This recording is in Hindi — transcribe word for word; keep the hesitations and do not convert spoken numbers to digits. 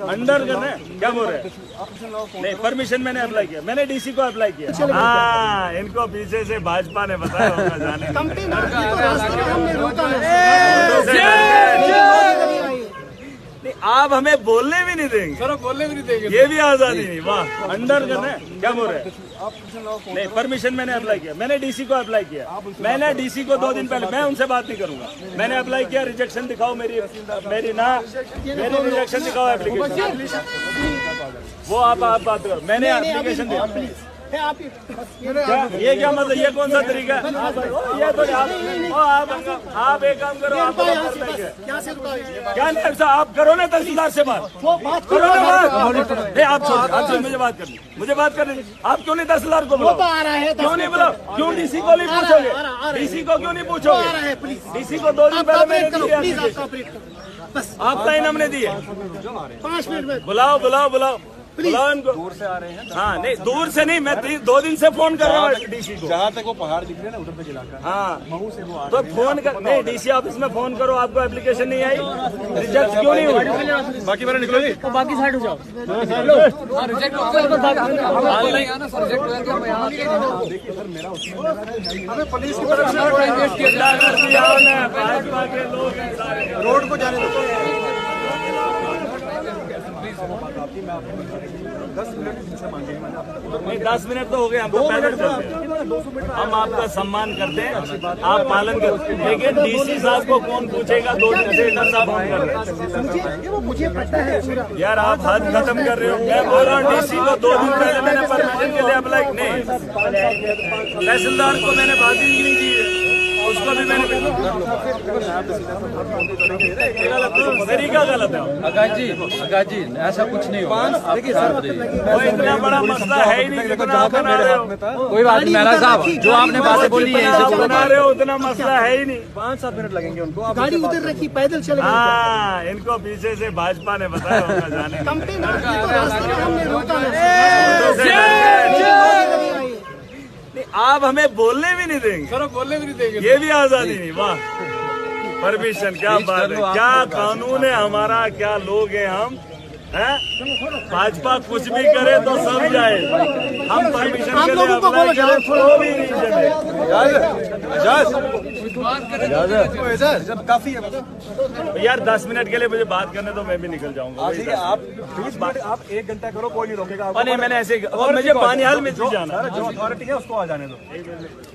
अंडर करना है, क्या बोल रहे हैं? नहीं, परमिशन मैंने अप्लाई किया, मैंने डीसी को अप्लाई किया। हाँ, इनको पीछे से भाजपा ने बताया होगा जाने। नहीं, आप हमें बोलने भी नहीं देंगे। सर बोलने भी नहीं देंगे, ये भी आजादी नहीं। वाह, अंडर करना है, क्या बोल रहे हैं? नहीं, परमिशन मैंने अप्लाई किया, मैंने डीसी को अप्लाई किया। मैंने डीसी को दो दिन पहले, मैं उनसे बात नहीं करूंगा, मैंने अप्लाई किया। रिजेक्शन दिखाओ मेरी मेरी ना मेरी रिजेक्शन दिखाओ एप्लीकेशन। वो आप आप बात करो, मैंने एप्लीकेशन दिया। क्या ये क्या मतलब, ये कौन सा तरीका है? ये तो आप आप आप एक काम करो, आप क्या नहीं साहब, आप करो ना तहसीलदार से बात, करो ना बात। नहीं, आप छोड़, आप छोड़, मुझे बात करनी, मुझे बात करनी। आप क्यों नहीं तहसीलदार को बुलाओ? क्यों नहीं बुलाओ? क्यों डीसी को नहीं पूछोगे? डीसी को क्यों नहीं पूछोगे? डीसी को दो दिन पहले मैंने दिया, आप टाइम हमने दिए। पाँच मिनट में बुलाओ बुलाओ बुलाओ बुलाओ इनको। दूर से आ रहे हैं। हाँ नहीं, दूर से नहीं, मैं दो दिन से फोन कर रहा हूँ डीसी को। जहाँ तक वो पहाड़ दिख रहे हैं ना, उधर तक इलाका। हाँ, महू से वो आ तो फोन कर, नहीं डीसी ऑफिस में फोन करो, आपको एप्लीकेशन नहीं आई, रिजेक्ट क्यों नहीं हुई? बाकी मेरा निकलो जी, बाकी साइड हो जाओ। रिजेक्ट हमें पुलिस की तरफ से भाजपा के लोग रोड को जाने दो। दस मिनट से मांगे नहीं, दस मिनट तो हो गए, हम तो पैदल चलते हैं। हम आपका सम्मान करते हैं, आप पालन करते हैं, लेकिन डीसी साहब को कौन पूछेगा? दो दिन से इधर साहब फोन कर रहे हैं। मुझे पता है यार, आप हद खत्म कर रहे हो। मैं बोल रहा हूँ डीसी को दो दिन पहले मैंने परमिशन के लिए अप्लाई नहीं, तहसीलदार को मैंने बात ही नहीं की, उसको भी मैंने तरीका गलत है। आकाश जी, आकाश जी ऐसा कुछ नहीं होगा। वो इतना बड़ा मसला है ही नहीं जितना आप बना रहे हो। कोई बात नहीं मेरा साहब, जो आपने बातें बोली है आप बना रहे हो उतना मसला है ही नहीं। पाँच सात मिनट लगेंगे उनको। गाड़ी उधर रखी, पैदल चले। हाँ, इनको पीछे से भाजपा ने बताया होगा जाने। नहीं, आप हमें बोलने भी नहीं देंगे। सर बोलने भी नहीं देंगे, ये भी आजादी नहीं। वाह, परमिशन, क्या बात है, क्या कानून है हमारा, क्या लोग हैं हम, हैं? भाजपा कुछ भी करे तो सब जाए, हम परमिशन के लिए अप्लाई करें तो भी नहीं चले। जब काफी है यार, दस मिनट के लिए मुझे बात करने तो मैं भी निकल जाऊंगा। ठीक है, आप बीस मिनट आप एक घंटा करो, कोई नहीं रोकेगा। और नहीं, मैंने ऐसे, और मुझे पानी हाल में जाना, जो अथॉरिटी है उसको आ जाने दो।